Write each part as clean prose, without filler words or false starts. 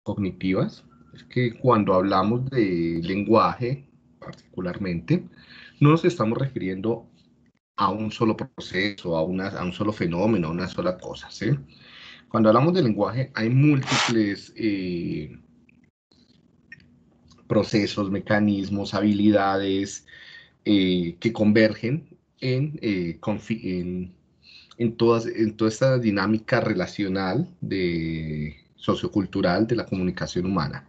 cognitivas, es que cuando hablamos de lenguaje, particularmente, no nos estamos refiriendo a un solo proceso, a un solo fenómeno, a una sola cosa, ¿sí? Cuando hablamos de lenguaje, hay múltiples procesos, mecanismos, habilidades que convergen en toda esta dinámica relacional sociocultural de la comunicación humana.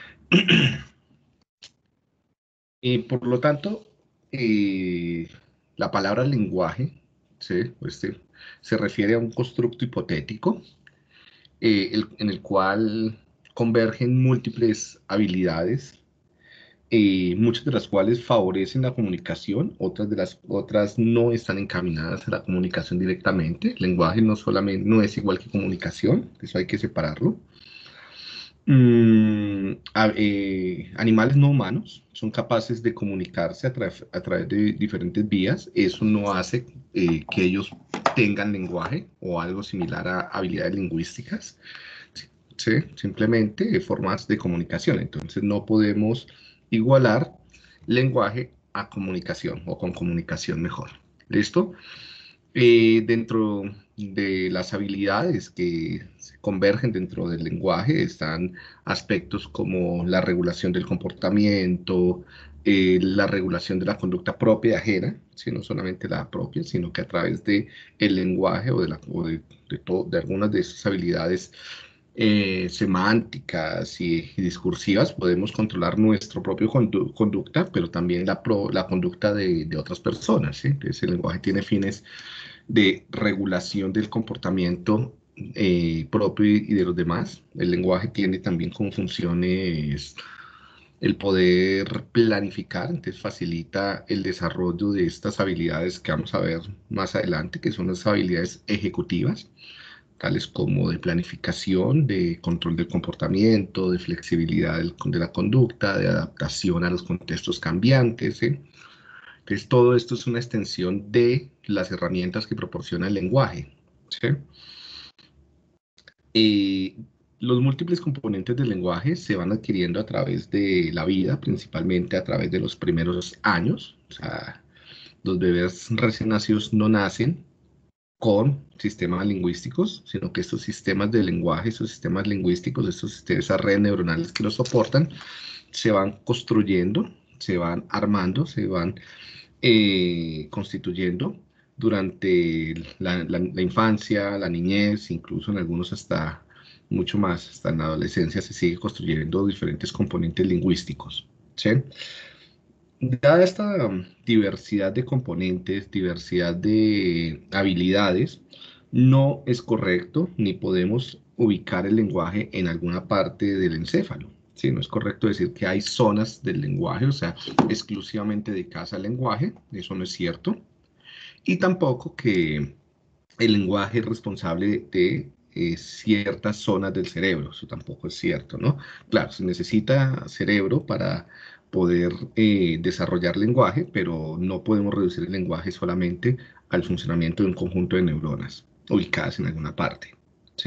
Por lo tanto, eh, la palabra lenguaje, ¿sí? Se refiere a un constructo hipotético en el cual convergen múltiples habilidades, muchas de las cuales favorecen la comunicación, otras no están encaminadas a la comunicación directamente. El lenguaje no es igual que comunicación, eso hay que separarlo. Animales no humanos son capaces de comunicarse a través de diferentes vías. Eso no hace que ellos tengan lenguaje o algo similar a habilidades lingüísticas. ¿Sí? Simplemente formas de comunicación. Entonces no podemos igualar lenguaje a comunicación o con comunicación mejor. ¿Listo? Dentro de las habilidades que se convergen dentro del lenguaje están aspectos como la regulación del comportamiento, la regulación de la conducta propia y ajena, ¿sí? No solamente la propia, sino que a través de el lenguaje de algunas de esas habilidades semánticas y discursivas podemos controlar nuestro propio conducta, pero también la conducta de otras personas, ¿sí? Entonces el lenguaje tiene fines de regulación del comportamiento propio y de los demás. El lenguaje tiene también como funciones el poder planificar, entonces facilita el desarrollo de estas habilidades que vamos a ver más adelante, que son las habilidades ejecutivas, tales como de planificación, de control del comportamiento, de flexibilidad de la conducta, de adaptación a los contextos cambiantes, ¿sí? Entonces, todo esto es una extensión de las herramientas que proporciona el lenguaje, ¿sí? Eh, los múltiples componentes del lenguaje se van adquiriendo a través de la vida, principalmente a través de los primeros años. O sea, los bebés recién nacidos no nacen con sistemas lingüísticos, sino que estos sistemas de lenguaje, esos sistemas lingüísticos, esas redes neuronales que los soportan, se van construyendo, se van armando, se van constituyendo durante la infancia, la niñez, incluso en algunos hasta mucho más, hasta en la adolescencia se sigue construyendo diferentes componentes lingüísticos, ¿sí? Dada esta diversidad de componentes, diversidad de habilidades, no es correcto ni podemos ubicar el lenguaje en alguna parte del encéfalo. Sí, no es correcto decir que hay zonas del lenguaje, o sea, exclusivamente dedicadas al lenguaje, eso no es cierto. Y tampoco que el lenguaje es responsable de ciertas zonas del cerebro, eso tampoco es cierto, ¿no? Claro, se necesita cerebro para poder desarrollar lenguaje, pero no podemos reducir el lenguaje solamente al funcionamiento de un conjunto de neuronas ubicadas en alguna parte, ¿sí?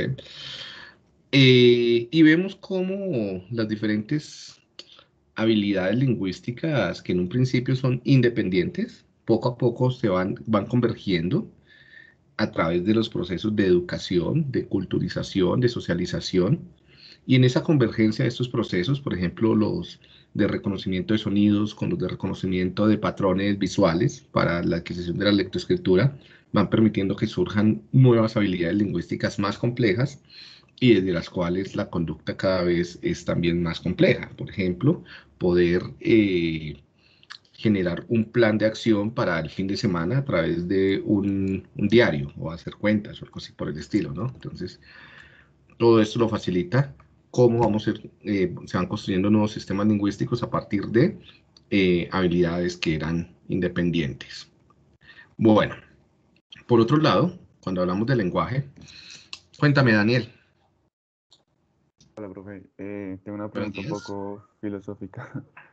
Y vemos cómo las diferentes habilidades lingüísticas que en un principio son independientes, poco a poco van convergiendo a través de los procesos de educación, de culturización, de socialización. Y en esa convergencia de estos procesos, por ejemplo, los de reconocimiento de sonidos con los de reconocimiento de patrones visuales para la adquisición de la lectoescritura, van permitiendo que surjan nuevas habilidades lingüísticas más complejas y desde las cuales la conducta cada vez es también más compleja. Por ejemplo, poder generar un plan de acción para el fin de semana a través de un diario o hacer cuentas o algo así por el estilo, ¿no? Entonces, todo esto lo facilita cómo se van construyendo nuevos sistemas lingüísticos a partir de habilidades que eran independientes. Bueno, por otro lado, cuando hablamos de lenguaje, cuéntame, Daniel. Hola, profe. Tengo una Buenos pregunta un días. poco filosófica.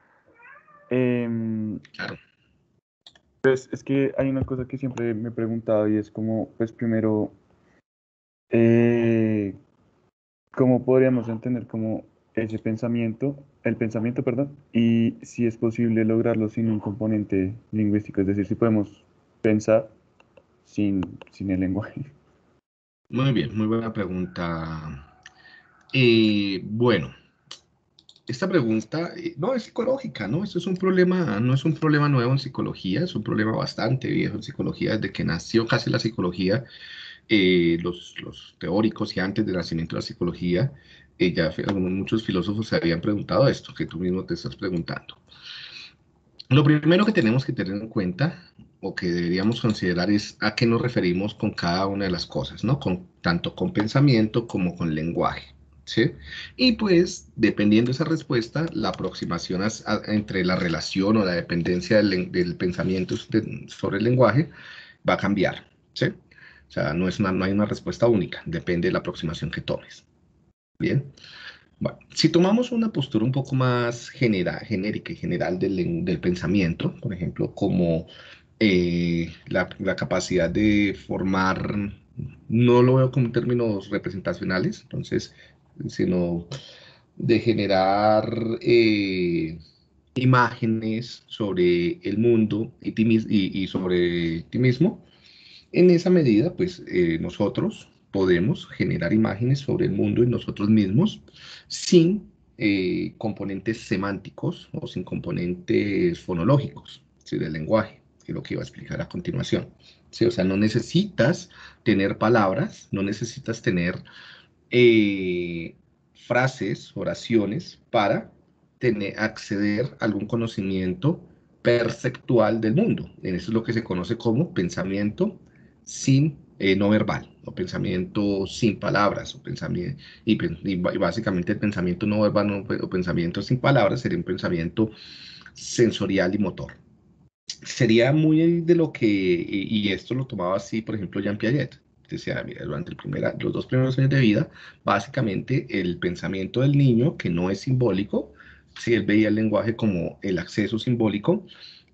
Em, Claro. pues es que hay una cosa que siempre me he preguntado y es como, pues primero, eh, ¿cómo podríamos entender como ese pensamiento, el pensamiento, perdón, y si es posible lograrlo sin un componente lingüístico, es decir, si podemos pensar sin el lenguaje. Muy bien, muy buena pregunta. Bueno, esta pregunta no es psicológica, ¿no? Esto es un problema, no es un problema nuevo en psicología, es un problema bastante viejo en psicología, desde que nació casi la psicología, los teóricos y antes del nacimiento de la psicología, muchos filósofos se habían preguntado esto, que tú mismo te estás preguntando. Lo primero que tenemos que tener en cuenta o que deberíamos considerar es a qué nos referimos con cada una de las cosas, ¿no? Tanto con pensamiento como con lenguaje, ¿sí? Y pues, dependiendo de esa respuesta, la aproximación entre la relación o la dependencia del pensamiento sobre el lenguaje va a cambiar, ¿sí? O sea, no hay una respuesta única, depende de la aproximación que tomes. Bien. Bueno, si tomamos una postura un poco más genérica y general del pensamiento, por ejemplo, como la capacidad de formar, no lo veo como términos representacionales, entonces, sino de generar imágenes sobre el mundo y sobre ti mismo, en esa medida, pues nosotros podemos generar imágenes sobre el mundo y nosotros mismos sin componentes semánticos o sin componentes fonológicos, ¿sí? Del lenguaje, que es lo que iba a explicar a continuación. ¿Sí? O sea, no necesitas tener palabras, no necesitas tener frases, oraciones para acceder a algún conocimiento perceptual del mundo. En eso es lo que se conoce como pensamiento sin no verbal, o pensamiento sin palabras, o pensamiento, y básicamente el pensamiento no verbal o pensamiento sin palabras sería un pensamiento sensorial y motor. Sería muy de lo que, y esto lo tomaba así, por ejemplo, Jean Piaget. Decía, mira, durante los 2 primeros años de vida, básicamente el pensamiento del niño, que no es simbólico, si él veía el lenguaje como el acceso simbólico,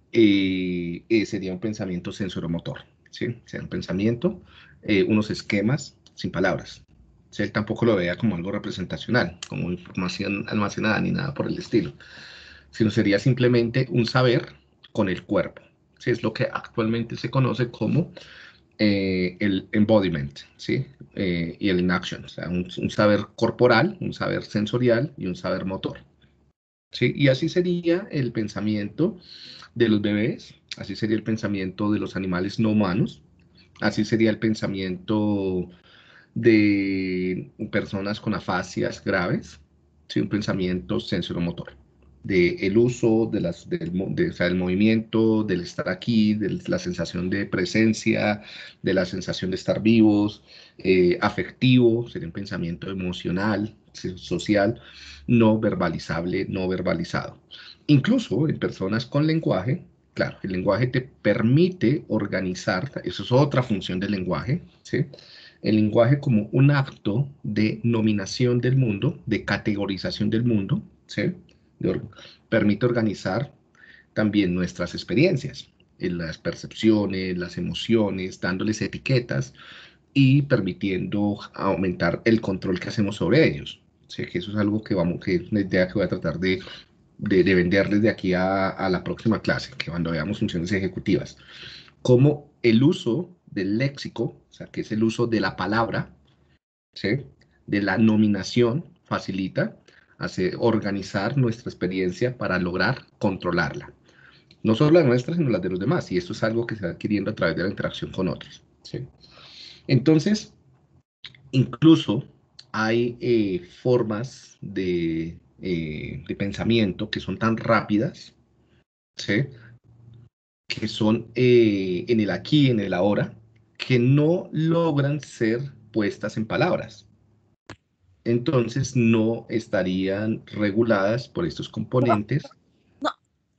sería un pensamiento sensoromotor, ¿sí? Sería un pensamiento, unos esquemas sin palabras. Si él tampoco lo veía como algo representacional, como información almacenada ni nada por el estilo, sino sería simplemente un saber con el cuerpo. ¿Sí? Es lo que actualmente se conoce como el embodiment, ¿sí? Y el inaction, o sea, un saber corporal, un saber sensorial y un saber motor. ¿Sí? Y así sería el pensamiento de los bebés, así sería el pensamiento de los animales no humanos, así sería el pensamiento de personas con afasias graves, ¿sí? Un pensamiento sensoromotor, de el uso o sea, del movimiento, del estar aquí, de la sensación de presencia, de la sensación de estar vivos, afectivo, sería un pensamiento emocional, social, no verbalizable, no verbalizado. Incluso en personas con lenguaje, claro, el lenguaje te permite organizar, eso es otra función del lenguaje, ¿sí? El lenguaje como un acto de nominación del mundo, de categorización del mundo, ¿sí? Permite organizar también nuestras experiencias, en las percepciones, las emociones, dándoles etiquetas y permitiendo aumentar el control que hacemos sobre ellos. ¿Sí? Que eso es algo que es una idea que voy a tratar de venderles de aquí a la próxima clase, que cuando veamos funciones ejecutivas. Cómo el uso del léxico, o sea, que es el uso de la palabra, ¿sí? De la nominación, facilita organizar nuestra experiencia para lograr controlarla. No solo la nuestra, sino las de los demás. Y esto es algo que se va adquiriendo a través de la interacción con otros. ¿Sí? Entonces, incluso hay formas de pensamiento que son tan rápidas, ¿sí? Que son en el aquí, en el ahora, que no logran ser puestas en palabras. Entonces no estarían reguladas por estos componentes. No,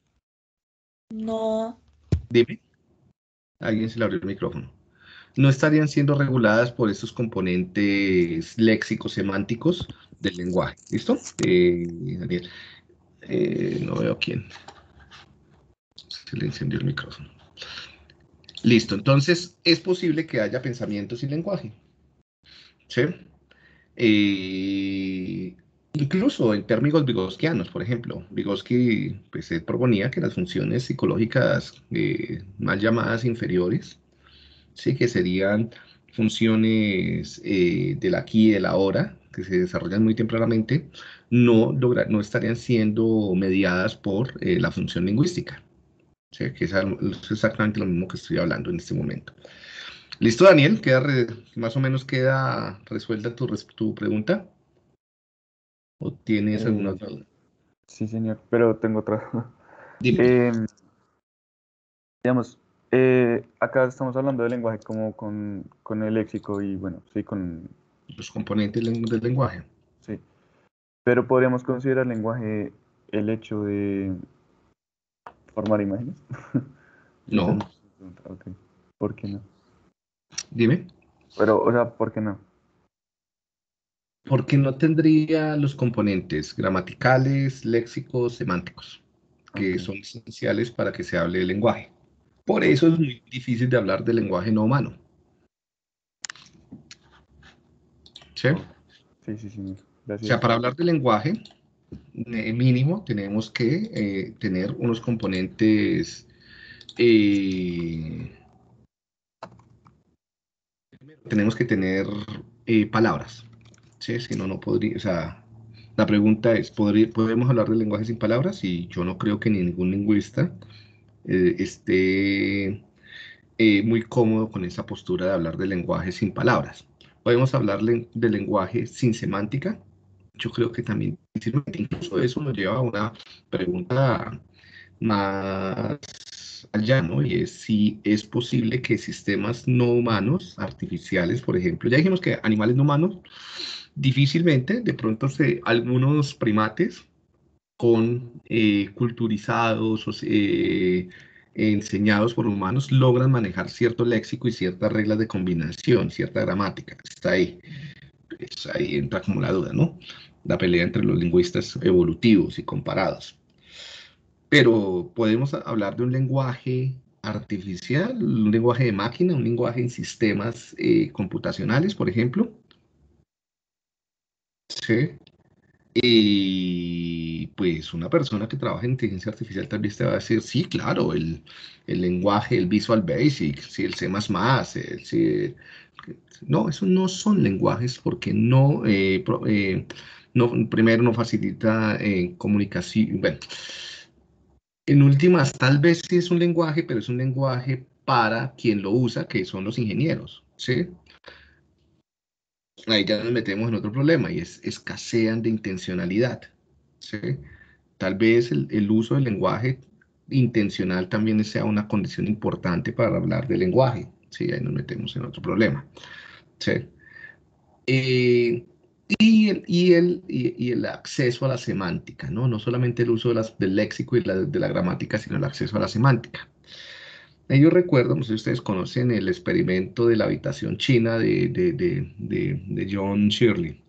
no. Dime, alguien se le abrió el micrófono. No estarían siendo reguladas por estos componentes léxicos semánticos del lenguaje. ¿Listo? Daniel, no veo quién. Se le encendió el micrófono. Listo, entonces es posible que haya pensamiento sin lenguaje. ¿Sí? Y Incluso en términos vygotsianos, por ejemplo, Vygotsky pues, él proponía que las funciones psicológicas mal llamadas inferiores, sí, que serían funciones del aquí y del ahora, que se desarrollan muy tempranamente, no estarían siendo mediadas por la función lingüística. Sí, que es exactamente lo mismo que estoy hablando en este momento. ¿Listo, Daniel? Más o menos queda resuelta tu pregunta. ¿O tienes alguna Eh, otra duda? sí, señor, pero tengo otra. Dime. Em, digamos, acá estamos hablando de lenguaje como con el léxico y bueno, sí, Los componentes del lenguaje. sí. Pero podríamos considerar lenguaje el hecho de formar imágenes. Esa es No. mi pregunta, ok. ¿Por qué no? Dime. Pero, o sea, ¿por qué no? Porque no tendría los componentes gramaticales, léxicos, semánticos, que Ok, son esenciales para que se hable el lenguaje. Por eso es muy difícil de hablar del lenguaje no humano. ¿Sí? O ok. Sí, sí, señor. sea, Gracias. para hablar del lenguaje, mínimo tenemos que tener unos componentes, eh, tenemos que tener palabras. ¿Sí? Si no, no podría, o sea, la pregunta es, ¿podemos hablar del lenguaje sin palabras? Y yo no creo que ningún lingüista esté muy cómodo con esa postura de hablar del lenguaje sin palabras. ¿Podemos hablar del lenguaje sin semántica? Yo creo que también, incluso eso nos lleva a una pregunta más allá, ¿no? Y es si es posible que sistemas no humanos, artificiales, por ejemplo, ya dijimos que animales no humanos, difícilmente, de pronto algunos primates con culturizados o enseñados por humanos logran manejar cierto léxico y ciertas reglas de combinación, cierta gramática. Está ahí, pues ahí entra como la duda, ¿no? La pelea entre los lingüistas evolutivos y comparados. Pero podemos hablar de un lenguaje artificial, un lenguaje de máquina, un lenguaje en sistemas computacionales, por ejemplo. Sí. Y pues una persona que trabaja en inteligencia artificial también te va a decir, sí, claro, el lenguaje, el Visual Basic, sí, el C++, sí, no, esos no son lenguajes porque primero no facilita comunicación. Bueno, en últimas, tal vez sí es un lenguaje, pero es un lenguaje para quien lo usa, que son los ingenieros, ¿sí? Ahí ya nos metemos en otro problema y es escasean de intencionalidad, ¿sí? Tal vez el uso del lenguaje intencional también sea una condición importante para hablar del lenguaje, ¿sí? Ahí nos metemos en otro problema, ¿sí? Eh, y el acceso a la semántica, ¿no? No solamente el uso del léxico y de la gramática, sino el acceso a la semántica. Yo recuerdo, no sé si ustedes conocen el experimento de la habitación china de John Shirley.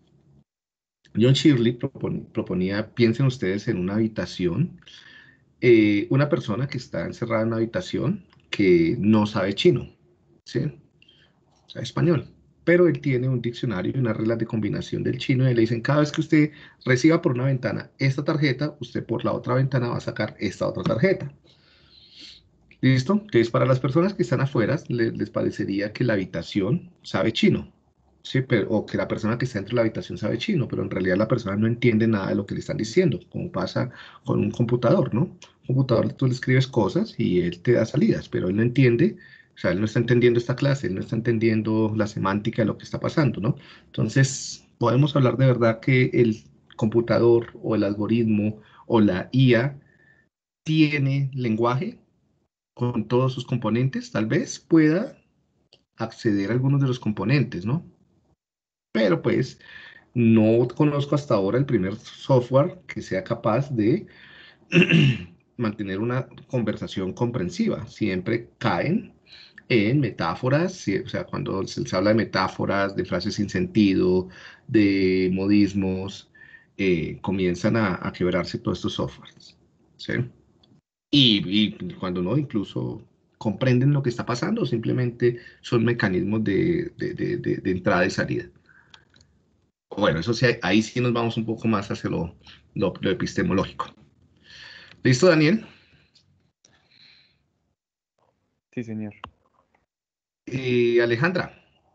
John Shirley proponía, piensen ustedes en una habitación, una persona que está encerrada en una habitación que no sabe chino, ¿sí? Sabe español, pero él tiene un diccionario y unas reglas de combinación del chino y le dicen, cada vez que usted reciba por una ventana esta tarjeta, usted por la otra ventana va a sacar esta otra tarjeta. ¿Listo? Entonces, para las personas que están afuera, les parecería que la habitación sabe chino, ¿sí? O que la persona que está dentro de la habitación sabe chino, pero en realidad la persona no entiende nada de lo que le están diciendo, como pasa con un computador, ¿no? Un computador tú le escribes cosas y él te da salidas, pero él no entiende, o sea, él no está entendiendo esta clase, él no está entendiendo la semántica de lo que está pasando, ¿no? Entonces, podemos hablar de verdad que el computador o el algoritmo o la IA tiene lenguaje con todos sus componentes, tal vez pueda acceder a algunos de los componentes, ¿no? Pero pues no conozco hasta ahora el primer software que sea capaz de mantener una conversación comprensiva. Siempre caen en metáforas, sí, o sea, cuando se habla de metáforas, de frases sin sentido, de modismos, comienzan a quebrarse todos estos softwares, ¿sí? Y cuando no, incluso comprenden lo que está pasando, simplemente son mecanismos de entrada y salida. Bueno, eso sí, ahí sí nos vamos un poco más hacia lo epistemológico. ¿Listo, Daniel? Sí, señor. Alejandra.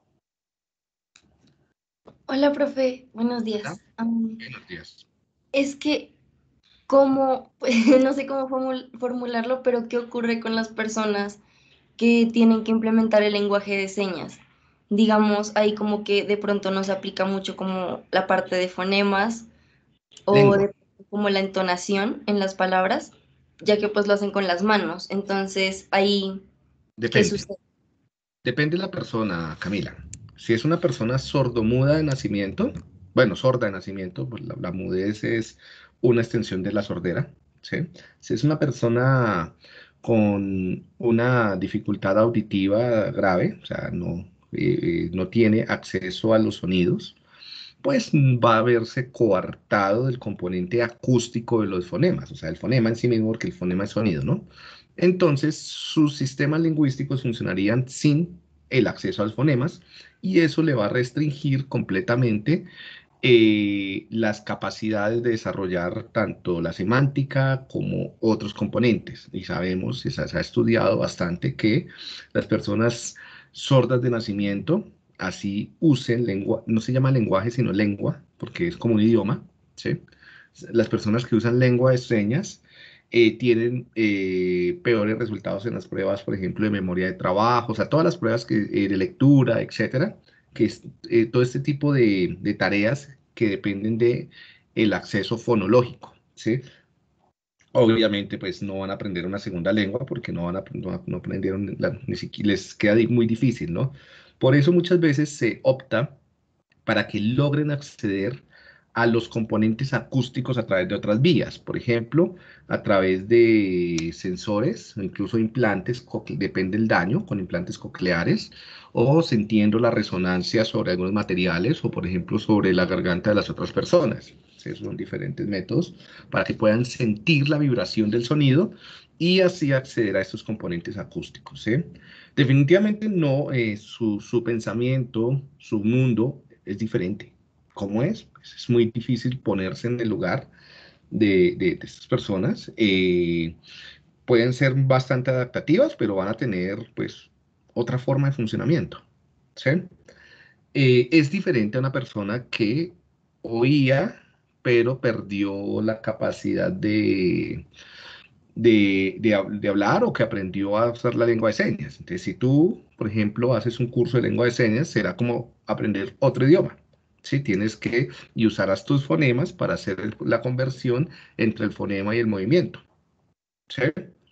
Hola, profe, buenos Hola, días. buenos días. Es que, ¿cómo, no sé cómo formularlo, pero qué ocurre con las personas que tienen que implementar el lenguaje de señas? Digamos, ahí como que de pronto no se aplica mucho como la parte de fonemas o Lengua. de como la entonación en las palabras, ya que pues lo hacen con las manos. Entonces, ahí, ¿qué Depende. sucede? Depende de la persona, Camila. Si es una persona sordomuda de nacimiento, bueno, sorda de nacimiento, pues la mudez es una extensión de la sordera, ¿sí? Si es una persona con una dificultad auditiva grave, o sea, no tiene acceso a los sonidos, pues va a verse coartado del componente acústico de los fonemas, o sea, el fonema en sí mismo, porque el fonema es sonido, ¿no? Entonces, sus sistemas lingüísticos funcionarían sin el acceso a los fonemas y eso le va a restringir completamente las capacidades de desarrollar tanto la semántica como otros componentes. Y sabemos, se ha estudiado bastante que las personas sordas de nacimiento, así usen lengua, no se llama lenguaje, sino lengua, porque es como un idioma, ¿sí? Las personas que usan lengua de señas tienen peores resultados en las pruebas, por ejemplo, de memoria de trabajo, o sea, todas las pruebas de lectura, etcétera, que es todo este tipo de tareas que dependen de el acceso fonológico, ¿sí? Obviamente, pues no van a aprender una segunda lengua porque no aprendieron, ni siquiera les queda muy difícil, ¿no? Por eso muchas veces se opta para que logren acceder a los componentes acústicos a través de otras vías, por ejemplo, a través de sensores, o incluso implantes, depende del daño, con implantes cocleares, o sintiendo la resonancia sobre algunos materiales, o por ejemplo sobre la garganta de las otras personas. Esos son diferentes métodos para que puedan sentir la vibración del sonido y así acceder a estos componentes acústicos, ¿sí? Definitivamente no, su pensamiento, su mundo es diferente. ¿Cómo es? Pues es muy difícil ponerse en el lugar de estas personas. Pueden ser bastante adaptativas, pero van a tener pues otra forma de funcionamiento. ¿Sí? Es diferente a una persona que oía, pero perdió la capacidad de hablar o que aprendió a usar la lengua de señas. Entonces, si tú, por ejemplo, haces un curso de lengua de señas, será como aprender otro idioma. ¿Sí? Tienes que y usarás tus fonemas para hacer la conversión entre el fonema y el movimiento. ¿Sí?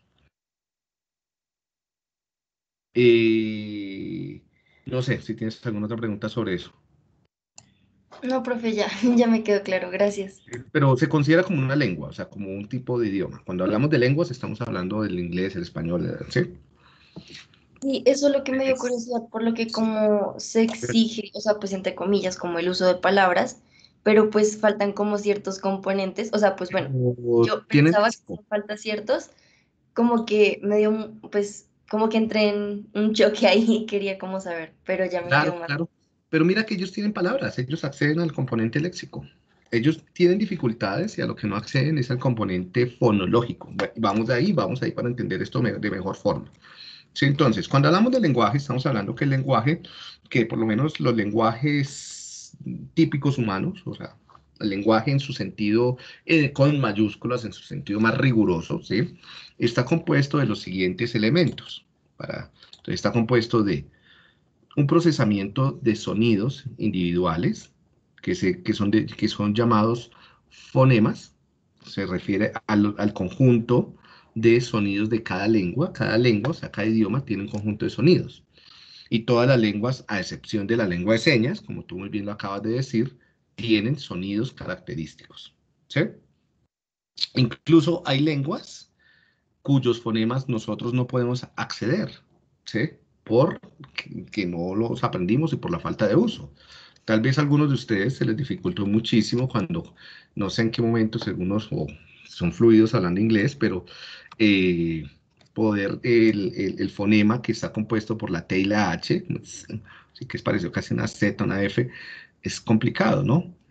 Eh, no sé si tienes alguna otra pregunta sobre eso. No, profe, ya, ya me quedó claro, gracias. Pero se considera como una lengua, o sea, como un tipo de idioma. Cuando hablamos de lenguas, estamos hablando del inglés, el español, ¿sí? Sí, eso es lo que me dio curiosidad, por lo que como se exige, o sea, pues entre comillas, como el uso de palabras, pero pues faltan como ciertos componentes, o sea, pues bueno, O yo pensaba que tienes, hacían falta ciertos, como que me dio, pues, como que entré en un choque ahí y quería como saber, pero ya me quedó claro, más. claro. Pero mira que ellos tienen palabras, ellos acceden al componente léxico. Ellos tienen dificultades y a lo que no acceden es al componente fonológico. Vamos ahí para entender esto de mejor forma. Sí, entonces, cuando hablamos de lenguaje, estamos hablando que el lenguaje, que por lo menos los lenguajes típicos humanos, o sea, el lenguaje en su sentido, con mayúsculas, en su sentido más riguroso, ¿sí? Está compuesto de los siguientes elementos. Entonces, está compuesto de un procesamiento de sonidos individuales que son llamados fonemas. Se refiere al conjunto de sonidos de cada lengua. Cada lengua, o sea, cada idioma tiene un conjunto de sonidos. Y todas las lenguas, a excepción de la lengua de señas, como tú muy bien lo acabas de decir, tienen sonidos característicos. ¿Sí? Incluso hay lenguas cuyos fonemas nosotros no podemos acceder, ¿sí? Por que no los aprendimos y por la falta de uso. Tal vez a algunos de ustedes se les dificultó muchísimo cuando, no sé en qué momentos, algunos o son fluidos hablando inglés, pero eh, poder el fonema que está compuesto por la T y la H, así que es parecido casi una Z, una F, es complicado, ¿no?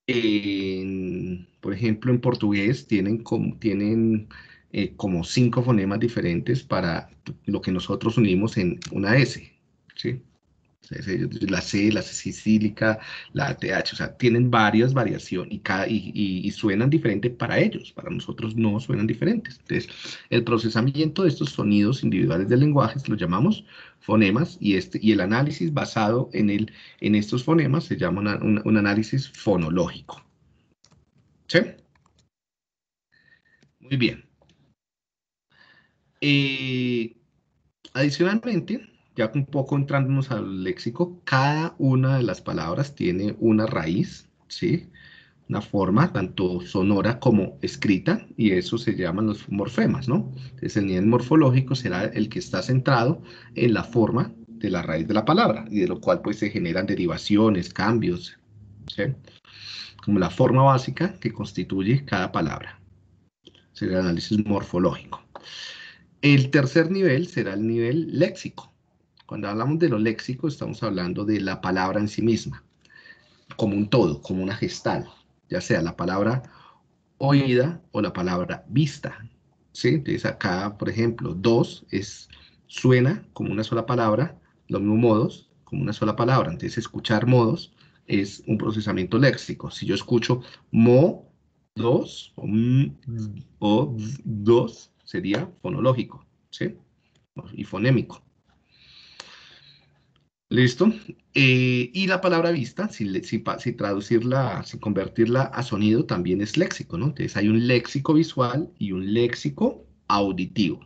Por ejemplo, en portugués tienen como 5 fonemas diferentes para lo que nosotros unimos en una S, ¿sí? La C, la C sicílica, la TH, o sea, tienen varias variaciones y suenan diferente para ellos, para nosotros no suenan diferentes. Entonces, el procesamiento de estos sonidos individuales del lenguaje lo llamamos fonemas y el análisis basado en estos fonemas se llama un análisis fonológico. ¿Sí? Muy bien. Adicionalmente, ya un poco entrándonos al léxico, cada una de las palabras tiene una raíz, ¿sí? Una forma tanto sonora como escrita, y eso se llaman los morfemas, ¿no? Entonces, el nivel morfológico será el que está centrado en la forma de la raíz de la palabra, y de lo cual pues se generan derivaciones, cambios, ¿sí? Como la forma básica que constituye cada palabra. Sería el análisis morfológico. El tercer nivel será el nivel léxico. Cuando hablamos de lo léxico, estamos hablando de la palabra en sí misma, como un todo, como una gestal, ya sea la palabra oída o la palabra vista. ¿Sí? Entonces acá, por ejemplo, dos suena como una sola palabra, los mismos modos, como una sola palabra. Entonces escuchar modos es un procesamiento léxico. Si yo escucho mo, dos, o dos, sería fonológico, ¿sí? Y fonémico. ¿Listo? Y la palabra vista, si traducirla, si convertirla a sonido, también es léxico, ¿no? Entonces hay un léxico visual y un léxico auditivo.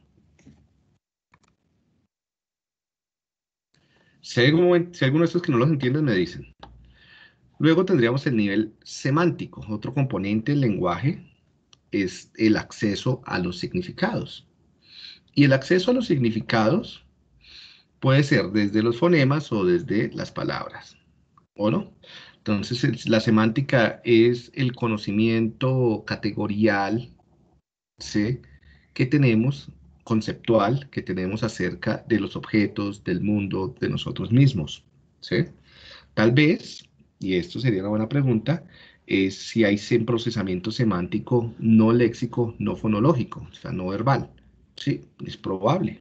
Si hay alguno de estos que no los entienden, me dicen. Luego tendríamos el nivel semántico. Otro componente del lenguaje es el acceso a los significados. Y el acceso a los significados puede ser desde los fonemas o desde las palabras, ¿o no? Entonces, la semántica es el conocimiento categorial, ¿sí? Que tenemos, conceptual, que tenemos acerca de los objetos, del mundo, de nosotros mismos, ¿sí? Tal vez, y esto sería una buena pregunta, es si hay procesamiento semántico no léxico, no fonológico, o sea, no verbal. Sí, es probable.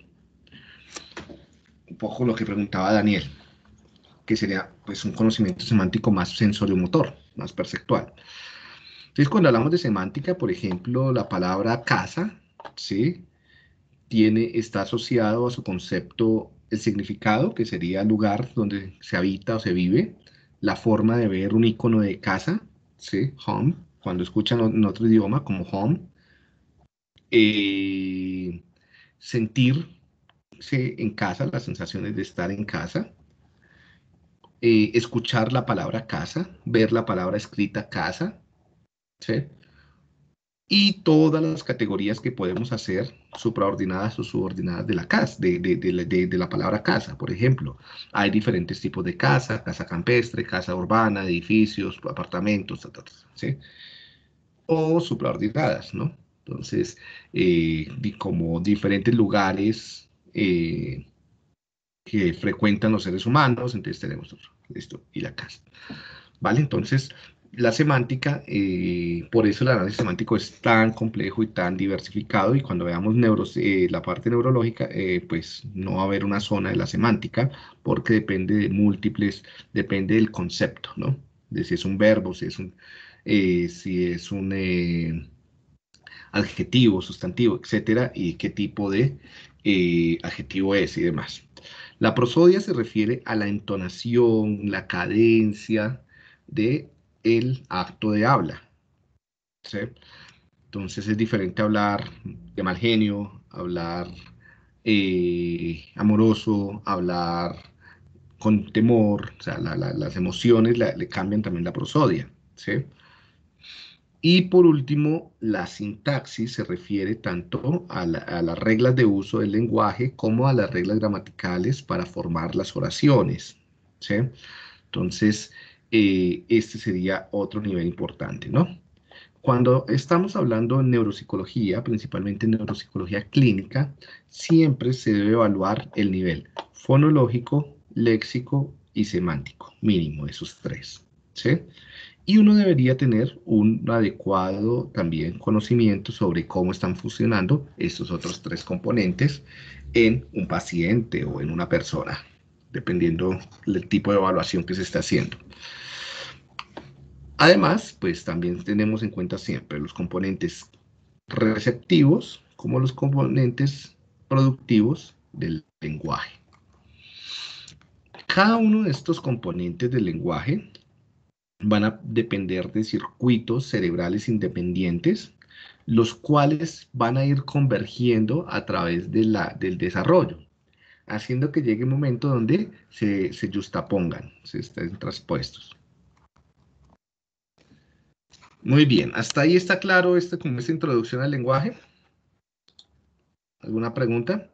Un poco lo que preguntaba Daniel, que sería pues un conocimiento semántico más sensoriomotor, más perceptual. Entonces, cuando hablamos de semántica, por ejemplo, la palabra casa, ¿sí? Está asociado a su concepto el significado, que sería el lugar donde se habita o se vive, la forma de ver un icono de casa, ¿sí? Home, cuando escuchan en otro idioma como home, eh, sentirse en casa, las sensaciones de estar en casa, escuchar la palabra casa, ver la palabra escrita casa, ¿sí? Y todas las categorías que podemos hacer supraordinadas o subordinadas de la casa, de la palabra casa. Por ejemplo, hay diferentes tipos de casa: casa campestre, casa urbana, edificios, apartamentos, ¿sí? O supraordinadas, ¿no? Entonces, como diferentes lugares que frecuentan los seres humanos, entonces tenemos esto y la casa. ¿Vale? Entonces, la semántica, por eso el análisis semántico es tan complejo y tan diversificado, y cuando veamos la parte neurológica, pues no va a haber una zona de la semántica, porque depende de depende del concepto, ¿no? De si es un verbo, si es un adjetivo, sustantivo, etcétera, y qué tipo de adjetivo es y demás. La prosodia se refiere a la entonación, la cadencia de el acto de habla, ¿sí? Entonces es diferente hablar de mal genio, hablar amoroso, hablar con temor, o sea, las emociones le cambian también la prosodia, ¿sí? Y por último, la sintaxis se refiere tanto a las reglas de uso del lenguaje como a las reglas gramaticales para formar las oraciones, ¿sí? Entonces, este sería otro nivel importante, ¿no? Cuando estamos hablando en neuropsicología, principalmente en neuropsicología clínica, siempre se debe evaluar el nivel fonológico, léxico y semántico, mínimo esos tres, ¿sí? Y uno debería tener un adecuado también conocimiento sobre cómo están funcionando estos otros tres componentes en un paciente o en una persona, dependiendo del tipo de evaluación que se está haciendo. Además, pues también tenemos en cuenta siempre los componentes receptivos como los componentes productivos del lenguaje. Cada uno de estos componentes del lenguaje van a depender de circuitos cerebrales independientes, los cuales van a ir convergiendo a través del desarrollo, haciendo que llegue un momento donde se justapongan, se estén traspuestos. Muy bien, ¿hasta ahí está claro como esta introducción al lenguaje? ¿Alguna pregunta?